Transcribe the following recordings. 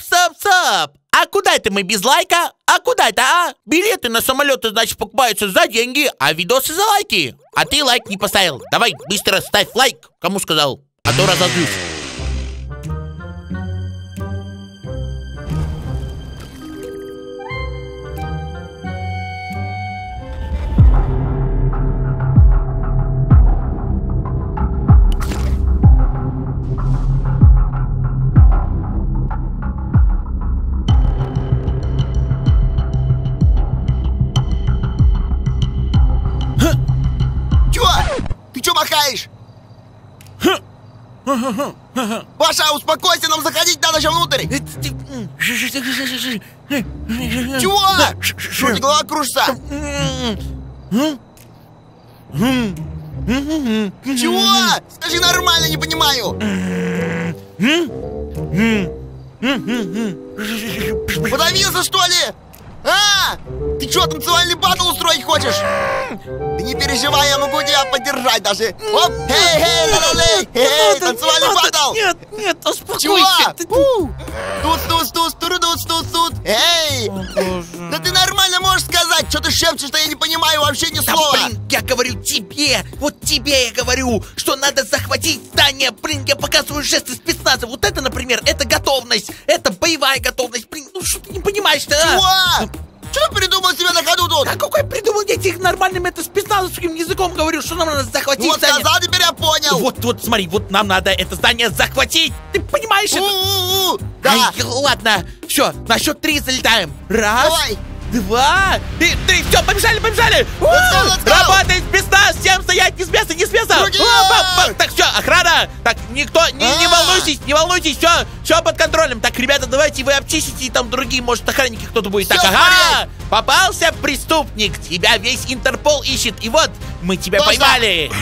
Стоп! А куда это мы без лайка? А куда это, а? Билеты на самолеты, значит, покупаются за деньги, а видосы за лайки. А ты лайк не поставил. Давай, быстро ставь лайк. Кому сказал? А то разозлюсь. Махаешь? Паша, успокойся, нам заходить надо сейчас внутрь. Чего? Что, у тебя голова кружится? Чего? Скажи нормально, не понимаю. Подавился, что ли? А! Ты что, танцевальный батл устроить хочешь? Ты не переживай, я могу тебя поддержать даже. Оп! Эй, танцевальный батл! Нет, успокойся. Чего? Тут. Эй! Да ты нормально можешь сказать? Что ты шепчешь, что я не понимаю вообще ни слова? Блин, я говорю тебе, вот тебе я говорю, что надо захватить здание. Блин, я показываю жесты спецназа. Вот это, например, это готовность. Это боевая готовность. Блин, ну что ты не понимаешь-то, а? Чего? Что ты придумал себе на ходу тут? А какой придумал? Я тебе нормальным это спецназовским языком говорю, что нам надо захватить вот здание. сказал, теперь я понял. Вот, смотри, вот нам надо это здание захватить. Ты понимаешь это? Да. Ай, ладно, все, на счет 3 залетаем. Раз, давай. 2 и 3. Все, побежали. Let's go. Работает спецназ, всем стоять, не с места. Так, все, охрана. Так, никто, не волнуйтесь, все под контролем. Так, ребята, давайте вы обчистите, и там другие, может, охранники кто-то будет. Так, ага, попался преступник, тебя весь Интерпол ищет, и вот, мы тебя поймали.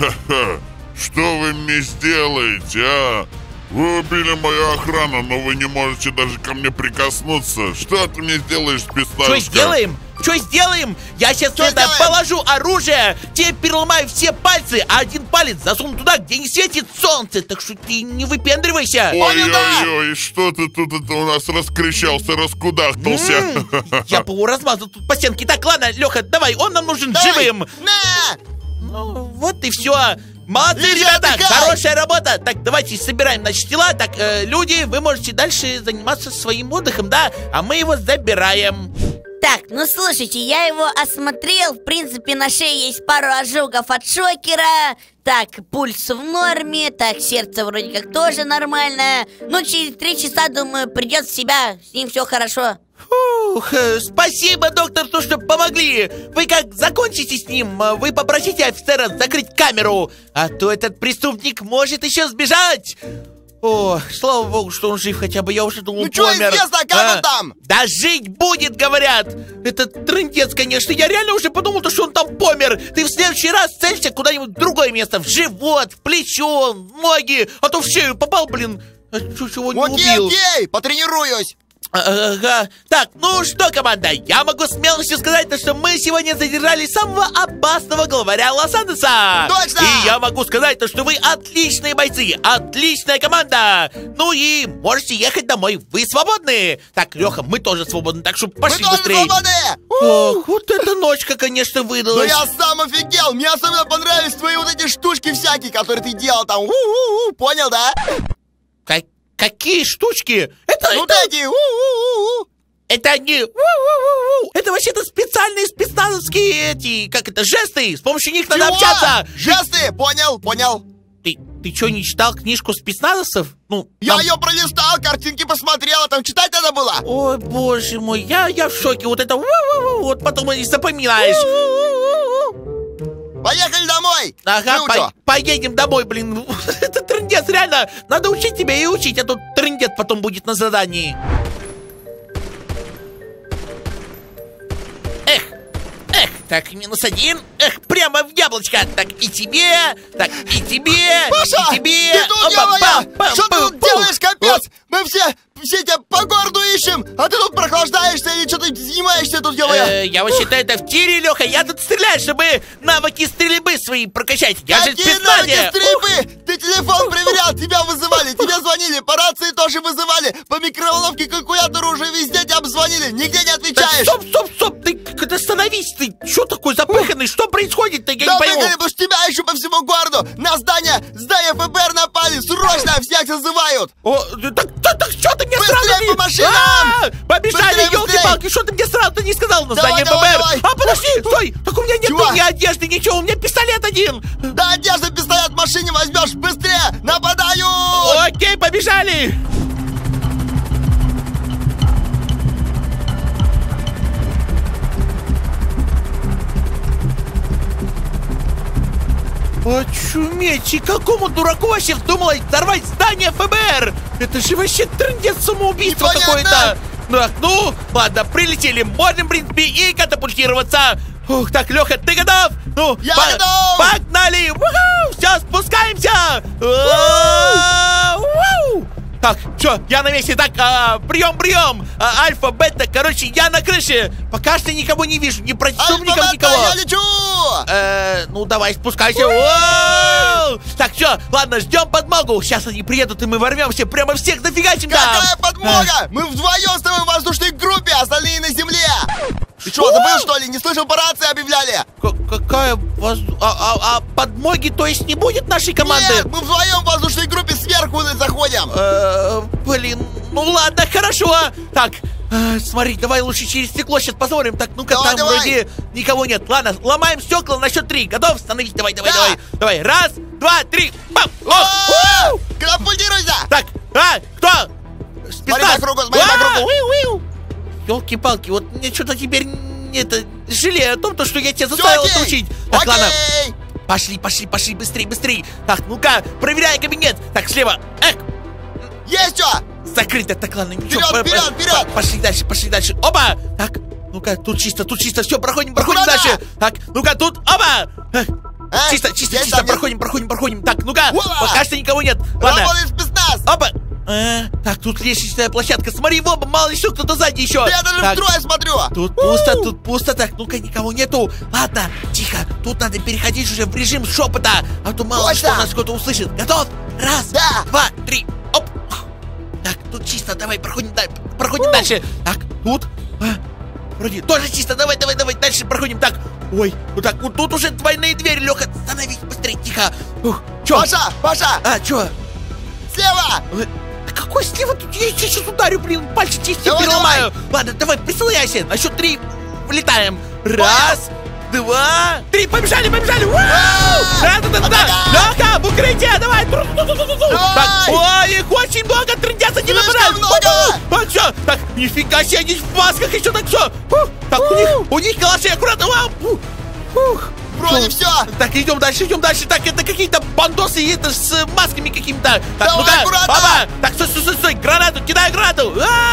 Что вы мне сделаете, а? Вы убили мою охрану, но вы не можете даже ко мне прикоснуться. Что ты мне сделаешь, спецназовка? Что сделаем? Я сейчас положу оружие, тебе переломаю все пальцы, а один палец засуну туда, где не светит солнце. Так что ты не выпендривайся. Ой-ой-ой, что ты тут это у нас раскричался, раскудахтался? Я размазал тут по стенке. Так, ладно, Леха, давай, он нам нужен живым. Ну, вот и все. Молодцы, ребята, хорошая работа. Так, давайте собираем, значит, тела. Так, люди, вы можете дальше заниматься своим отдыхом, да? А мы его забираем. Так, ну слушайте, я его осмотрел. В принципе, на шее есть пару ожогов от шокера. Так, пульс в норме. Так, сердце вроде как тоже нормальное. Ну, через 3 часа, думаю, придет в себя. С ним все хорошо. Фух, спасибо, доктор, то, что помогли. Вы как закончите с ним, вы попросите офицера закрыть камеру, а то этот преступник может еще сбежать. О, слава богу, что он жив, хотя бы я уже думал, ну что помер. известно, как он там? Да жить будет, говорят. Это трындец, конечно. Я реально уже подумал, что он там помер. Ты в следующий раз целься куда-нибудь в другое место. В живот, в плечо, в ноги. А то в шею попал, блин. А чего не убил? Окей, потренируюсь. Ага. Так, ну что, команда, я могу смелостью сказать, что мы сегодня задержали самого опасного главаря Лос-Анджелеса. Точно! И я могу сказать, что вы отличные бойцы, отличная команда. Ну и можете ехать домой, вы свободны. Так, Леха, мы тоже свободны, так что пошли быстрее. Мы тоже свободны! Ох, вот эта ночка, конечно, выдалась. Да я сам офигел, мне особенно понравились твои вот эти штучки всякие, которые ты делал там. Понял, да? Какие штучки? Это эти. Это не... Это вообще-то специальные спецназовские эти... Как это? Жесты! С помощью них надо общаться! Жесты! Понял. Ты что, не читал книжку спецназовцев? Ну, я ее пролистал, картинки посмотрел, там читать надо было. Ой, боже мой, я в шоке. Вот это... Вот потом и запоминаешь. Поехали домой! Ага, поедем домой, блин. Это трындец, реально. Надо учить тебя и учить, а то трындец потом будет на задании. Эх, так, -1. Эх, прямо в яблочко. Так, и тебе, и тебе, Паша, и тебе. ты тут, что ты делаешь, капец? Мы все все тебя по городу ищем, а ты тут прохлаждаешься или что ты занимаешься тут, ё-моё? Я вообще-то это в тире, Леха. Я тут стреляю, чтобы навыки стрельбы свои прокачать. Я же в Какие навыки спецназе. стрельбы? Ты телефон проверял, тебя вызывали, тебе звонили, по рации тоже вызывали, по микроволновке, калькулятору уже везде тебя обзвонили, нигде не Так, отвечаешь. стоп, ты остановись, ты что такой запыханный, что происходит-то, я Да, не пойму. потому что тебя ищу по всему городу, на здание ФБР напали, срочно всех зазывают. О, так что ты мне Быстрее сразу не... по машинам! Побежали, Быстрее, елки-палки, что ты мне сразу не сказал на Давай, здание давай, ФБР? давай. А, подожди, стой, так у меня нет Чего? ни одежды, ничего, у меня пистолет один. Да, одежда, пистолет в машине возьмешь, быстрее, нападаю! Окей, побежали. Очуметь, и какому дураку вообще вздумалось взорвать здание ФБР? Это же вообще трындец, самоубийство Непонятно. какое-то. Так, ну, ладно, прилетели, можем, в принципе, и катапультироваться. Ух, так, Леха, ты готов? Ну, Я готов! Погнали! Все, спускаемся! Уу! Так, что, я на месте. Так, прием! Альфа, бета, короче, я на крыше. Пока что никого не вижу, не противников Альфа-бета, никого. я лечу! Ну давай, спускайся. Воу! Так, все, ладно, ждем подмогу. Сейчас они приедут, и мы ворвемся, прямо всех зафигачим там. Какая подмога? Мы вдвоем с тобой в воздушной группе, остальные на земле! Ты что, забыл, что ли? Не слышал, по рации объявляли? Какая подмоги, то есть, не будет нашей команды? Нет, мы вдвоем в воздушной группе сверху заходим. Блин, ну ладно, хорошо. Так, смотри, давай лучше через стекло сейчас посмотрим. Так, ну-ка, Давай, там давай. вроде никого нет. Ладно, ломаем стекла на счет 3. Готов? Становись, давай. Да. Давай, раз, два, три. Пам! О, катапультируйся! Так, кто? Смотри по кругу, смотри по кругу. Ёлки-палки, вот мне что-то теперь жалею о том, что я тебя заставил это учить. Так, Окей. ладно. Пошли, быстрей. Так, ну-ка, проверяй кабинет. Так, слева. Есть что? Закрыто. Так, ладно, ничего. Вперед! Пошли дальше. Опа! Так, ну-ка, тут чисто. Все, проходим Аккуратно. дальше. Так, ну-ка, тут, опа! Чисто. Есть там, Проходим. Так, ну-ка, Уа! пока что никого нет. Ладно. Работает спецназ! Опа! Так, тут лестничная площадка. Смотри, в оба, мало ли что, кто-то сзади еще. Да я даже Так, в трое смотрю! Тут пусто. Так, ну-ка, никого нету. Ладно, тихо. Тут надо переходить уже в режим шепота. А то мало ли Точно. что нас кто-то услышит. Готов? Раз, Да. 2, 3. Оп. Так, тут чисто. Давай, проходим дальше. Так, тут. Вроде тоже чисто. Давай. Дальше проходим. Так. Ой, вот так. Вот тут уже двойные двери. Леха, становись быстрее. Тихо. Чё? Паша! Чё? Слева! Какой слева? Тут я сейчас ударю, блин, пальцы чисти Давай, переломаю. Ладно, давай, присылайся. На счет 3 вылетаем. Раз, 2, 3, побежали. Лёха, в укрытие, давай. Так, ой, их очень много, трындятся, не Слишком нападают. много. Так, все, так, нифига себе, они в масках еще, так, все. Так, у них калаши, аккуратно. Вроде все! Так, идем дальше. Так, это какие-то бандосы это с масками какими-то. Так, Давай, ну-ка, аккуратно. опа. Так, стой, гранату, кидаю гранату.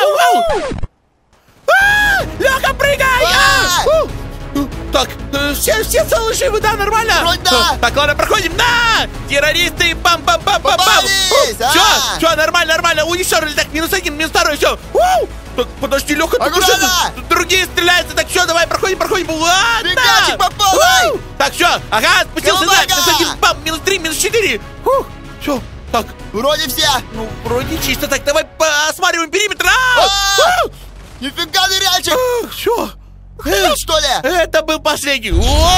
Леха, прыгай! Так, все целы живы, да, нормально? Вроде да. Так, ладно, проходим. На! Террористы, пам-пам-пам-пам-пам. Попались, Все, нормально. Уничтожили. Так, -1, -2, все. Так, подожди, Леха, ты Аккуратно. что? Тут другие стреляются. Так, все, давай, проходим. Ладно. Фигачик по полной. Так, все, ага, спустился на Коломага. -1, бам, -3, -4. Все, так, Вроде все! ну, вроде чисто. Так, давай осматриваем периметр. Нифига ныряльчик! Все. Что ли? Это был последний.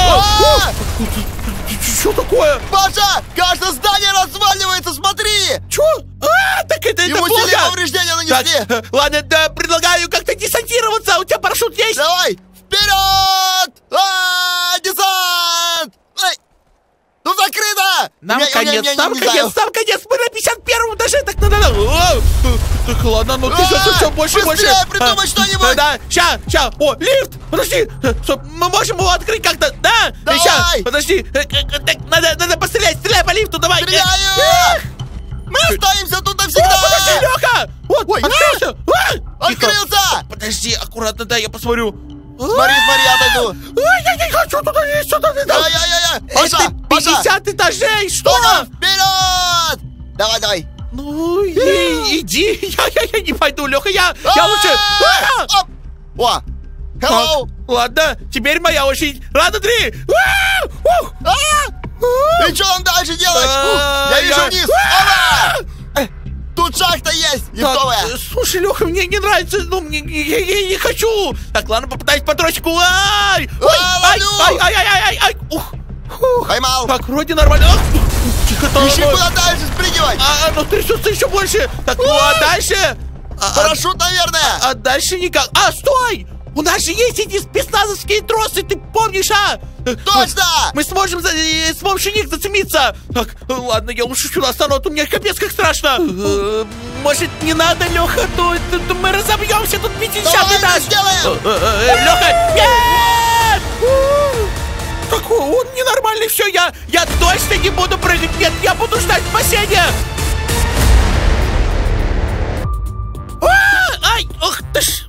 Что такое? Паша! Кажется, здание разваливается, смотри! Че? Так это Ему сильные плохо. повреждения нанесли! Так, ладно, да, предлагаю как-то десантироваться. У тебя парашют есть? Давай! Вперед! Десант! Ай! Ну закрыто! Нам Я конец, не нам знаю. конец. Мы на 51-м этаже, так надо. Так, ладно, ну ты все больше. Быстрее придумай что-нибудь! Да, ща. О, лифт! Подожди, стоп, мы можем его открыть как-то, да? Давай! Ща, подожди, так, надо пострелять, стреляй по лифту, давай. Стреляю! Мы останемся тут навсегда! Подожди, Леха! Вот, Ой, открылся! Тихо. Открылся! Подожди, аккуратно, да, я посмотрю. Смотри, отойду! Я не хочу туда лезть, что-то не Я! Паша! Это 50 этажей, что? Понял! Вперед! Давай! Ну, иди. Я не пойду, Леха, я лучше... О, hello. Ладно, теперь моя очередь. Ладно, 3. И что нам дальше делать? Я вижу вниз. Ага! Тут шахта есть, лифтовая. Слушай, Леха, мне не нравится, ну, я не хочу. Так, ладно, попытаюсь по дрочку. Ай! Ай! Ух! Поймал. Так, вроде нормально. Тихо, там. Ищи, куда дальше спрыгивать. Ну трясется еще больше. Так, ну а дальше? Парашют, наверное. А дальше никак. Стой! У нас же есть эти спецназовские тросы, ты помнишь, Точно! Мы сможем с помощью них зацепиться. Так, ладно, я лучше сюда стану, а то мне капец как страшно. Может, не надо, Леха, то мы разобьемся, тут 50-й этаж. Сделаем! Леха, нет! Какой он ненормальный, все, я точно не буду прыгать, нет, я буду ждать спасения. Ай, ох ты ж,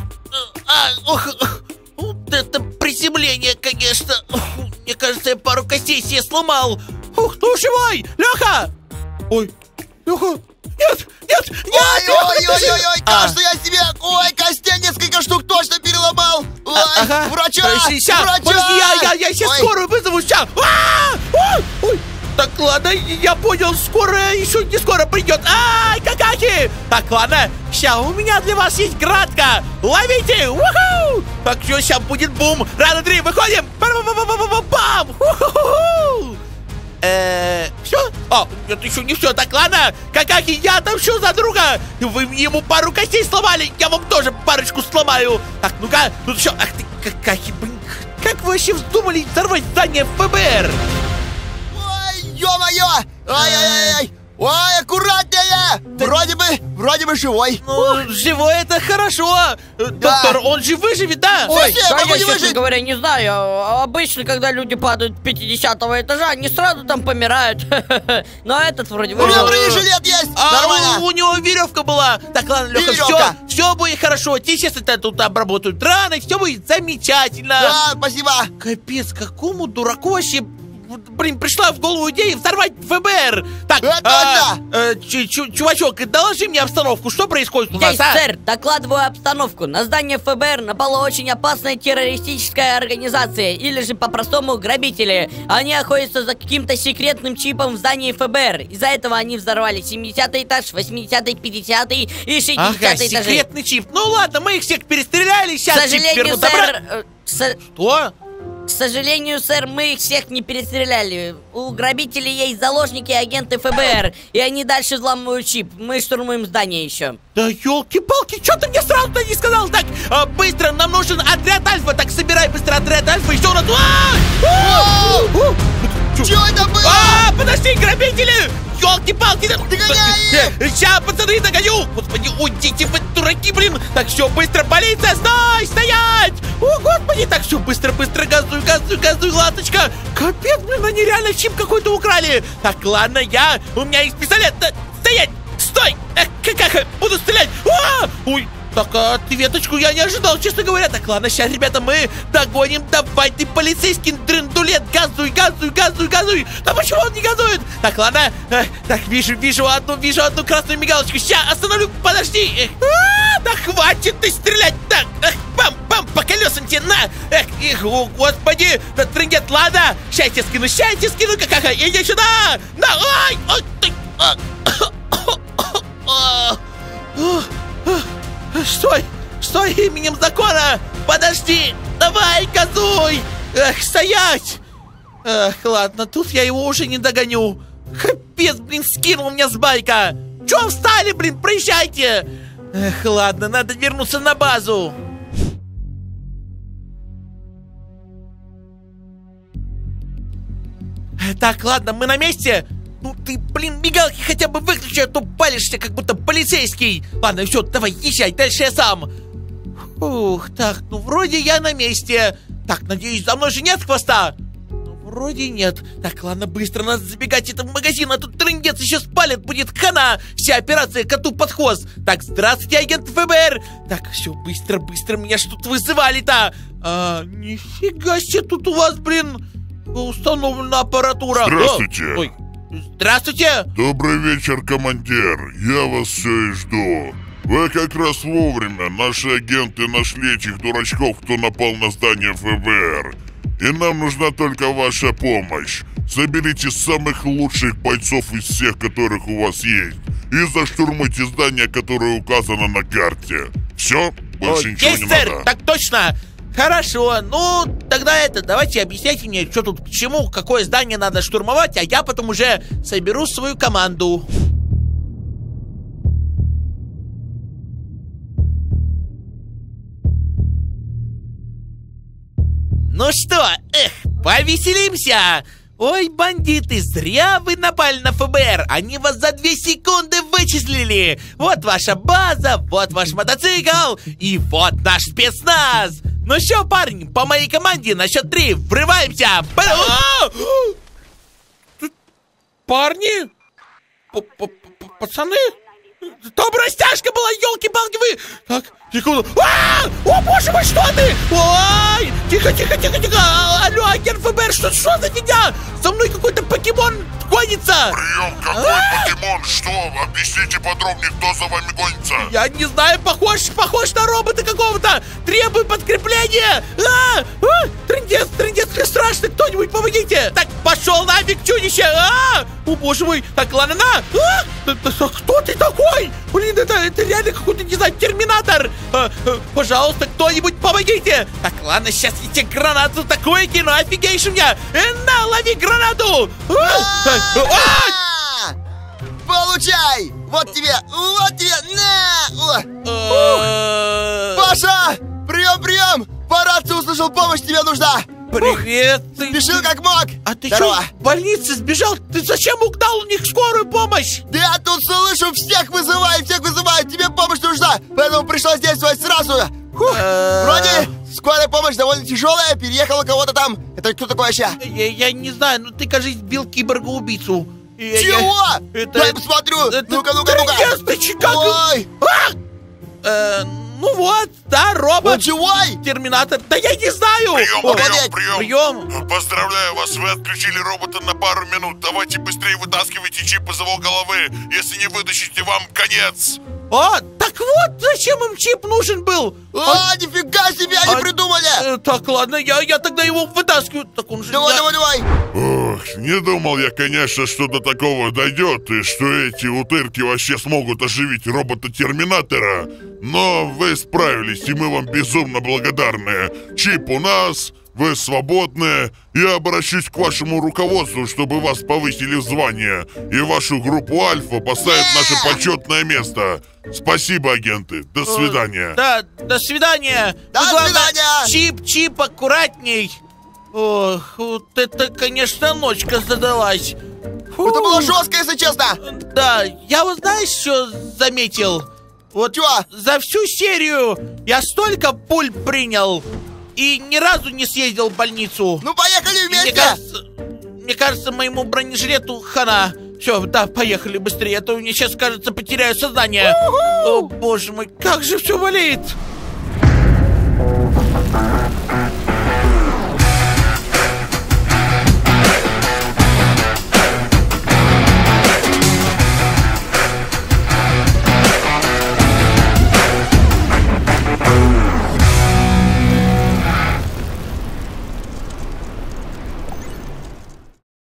вот это приземление, конечно. Мне кажется, я пару костей себе сломал. Ты живой, Леха? Ой, Леха, нет! Ой, кажется, я себе, костей несколько штук точно переломал. Ой, врача! Подожди, я сейчас скорую вызову, сейчас. Ой, так, ладно, я понял, скорая еще не скоро придет. Ай, какаки! Так, ладно, сейчас у меня для вас есть градка. Ловите! Уху! Так, что, сейчас будет бум. Рано 3, выходим! Бам! Все? Нет, еще не все. Так, ладно, какаки, я отомщу за друга. Вы ему пару костей сломали, я вам тоже парочку сломаю. Так, ну-ка, тут еще. Ах ты, какаки, блин, как вы вообще вздумали взорвать здание ФБР? Ё-моё! Ай-яй-яй! Ой, аккуратнее! Вроде бы живой. Ну, живой это хорошо. Доктор, он же выживет, да? Ой, я могу не честно выжить. говоря, не знаю. Обычно, когда люди падают с 50-го этажа, они сразу там помирают. Но этот вроде У меня выжил. бронежилет есть! Нормально! У него веревка была. Так, ладно, Леха, Веревка. все будет хорошо. Тебе сейчас это тут обработают раны, все будет замечательно. Да, спасибо! Капец, какому дураку вообще, блин, пришла в голову идея взорвать ФБР. Так, чувачок, доложи мне обстановку, что происходит у нас, Здесь, сэр, докладываю обстановку. На здание ФБР напала очень опасная террористическая организация, или же по-простому грабители. Они охотятся за каким-то секретным чипом в здании ФБР. Из-за этого они взорвали 70-й этаж, 80-й, 50-й и 60-й Ага, этажи. секретный чип. Ну ладно, мы их всех перестреляли, К сейчас чип сожалению, вернут обратно. сэр, Что? К сожалению, сэр, мы их всех не перестреляли. У грабителей есть заложники и агенты ФБР, и они дальше взламывают чип. Мы штурмуем здание еще. Да елки-палки, что ты мне сразу-то не сказал? Так, быстро, нам нужен отряд Альфа. Так, собирай быстро отряд Альфа, еще раз. Чё это было? Подожди, грабители! Елки-палки! Догоняй их! Сейчас, пацаны, догоню! Господи, уйдите вы, дураки, блин! Так, все, быстро, полиция, стой, стоять! О, господи, так, все, быстро, газуй, ласточка! Капец, блин, они реально чип какой-то украли! Так, ладно, у меня есть пистолет! Стоять! Стой! Как буду стрелять! Ой! Так, ответочку я не ожидал, честно говоря. Так, ладно, сейчас, ребята, мы догоним. Давай, ты полицейский дрындулет. Газуй. Да почему он не газует? Так, ладно. Так, вижу одну красную мигалочку. Сейчас, остановлю, подожди. Да хватит ты стрелять. Так, бам, по колесам тебе, на. О, господи. Да, трындет, ладно. Сейчас я тебе скину, какаха. Иди сюда. На, ой, ты. Стой, именем закона! Подожди! Давай, газуй! Стоять! Ладно, тут я его уже не догоню. Капец, блин, скинул меня с байка! Чё встали, блин, проезжайте! Ладно, надо вернуться на базу. Так, ладно, мы на месте. Ну ты, блин, мигалки хотя бы выключи, а то палишься, как будто полицейский. Ладно, все, давай, езжай, дальше я сам. Ух, так, ну вроде я на месте. Так, надеюсь, за мной же нет хвоста? Ну, вроде нет. Так, ладно, быстро надо забегать в этот магазин, а тут трындец еще спалит, будет хана. Вся операция коту под хвост. Так, здравствуйте, агент ФБР. Так, все, быстро, меня ж тут вызывали-то. Нифига себе, тут у вас, блин, установлена аппаратура. Здравствуйте. Ой. Здравствуйте. Добрый вечер, командир. Я вас все и жду. Вы как раз вовремя. Наши агенты нашли этих дурачков, кто напал на здание ФБР. И нам нужна только ваша помощь. Соберите самых лучших бойцов из всех, которых у вас есть, и заштурмуйте здание, которое указано на карте. Все? Больше ничего Есть, не сэр, надо. так точно. Хорошо, ну, тогда давайте объясняйте мне, что тут к чему, какое здание надо штурмовать, а я потом уже соберу свою команду. Ну что, повеселимся! Ой, бандиты, зря вы напали на ФБР. Они вас за 2 секунды вычислили. Вот ваша база, вот ваш мотоцикл и вот наш спецназ. Ну что, парни, по моей команде на счет 3 врываемся. Парни? Пацаны? Там растяжка была, елки-палки, вы... Так, секунду. О, боже мой, что ты? Ой, тихо. Алло, агент ФБР, что за фигня? За мной какой-то покемон гонится. Прием, какой покемон? Что? Объясните подробнее, кто за вами гонится. Я не знаю, похож на робота какого-то. Требую подкрепления. Трындец, страшно, кто-нибудь помогите. Так, пошел нафиг, чудище. О, боже мой. Так, ладно, кто ты такой? Блин, это реально какой-то, не знаю, терминатор. Пожалуйста, кто-нибудь помогите. Так, ладно, сейчас я тебе гранату такую кину, офигеешь у меня. На, лови гранату. Получай! Вот тебе, на! Паша! Прием! По рации услышал, помощь тебе нужна! Привет. Спешил как мог! А ты Здорово. что, в больнице сбежал? Ты зачем угнал у них скорую помощь? Да я тут слышу, всех вызывают! Тебе помощь нужна! Поэтому пришлось действовать сразу! Вроде скорая помощь довольно тяжелая, переехала кого-то там. Это кто такой вообще? Я не знаю, ну ты, кажись, сбил киборга-убийцу. Чего? Дай посмотрю! Ну-ка! Ой! Ну вот, да, робот. Он живой? Терминатор. Да я не знаю. Прием. Поздравляю вас, вы отключили робота на пару минут. Давайте быстрее вытаскивайте чип из его головы. Если не вытащите, вам конец. Так вот, зачем им чип нужен был? Нифига себе, они придумали! Так, ладно, я тогда его вытаскиваю. Так он же... Давай! Ох, не думал я, конечно, что до такого дойдет, и что эти утырки вообще смогут оживить робота-терминатора. Но вы справились, и мы вам безумно благодарны. Чип у нас, вы свободны. Я обращусь к вашему руководству, чтобы вас повысили в звание, и вашу группу Альфа поставят в наше почетное место. Спасибо, агенты. До свидания. Да, до свидания. До свидания. Чип, аккуратней. Ох, вот это, конечно, ночка задалась. Это было жестко, если честно. Да, я вот знаешь, что заметил? Вот Чё? за всю серию я столько пуль принял и ни разу не съездил в больницу. Ну, поехали вместе. Мне кажется, моему бронежилету хана. Все, да, поехали быстрее, а то мне сейчас, кажется, потеряю сознание. О, боже мой, как же все болит.